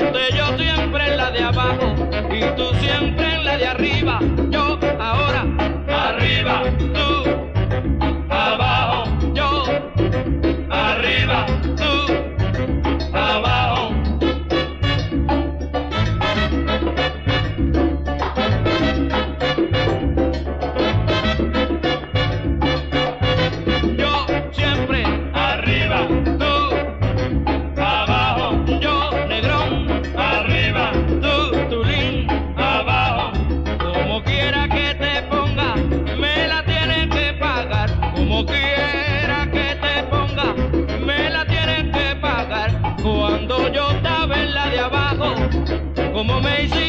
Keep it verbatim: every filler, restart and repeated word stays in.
Ponte yo siempre en la de abajo y tú siempre en la de arriba. Yo ahora arriba, tú abajo. Yo arriba, tú abajo. Yo siempre arriba, tú abajo. Yo negrón arriba, tú tulín abajo. Como quiera que te ponga, me la tienes que pagar. Como quiera que te ponga, me la tienes que pagar. Cuando yo estaba en la de abajo, como me hiciste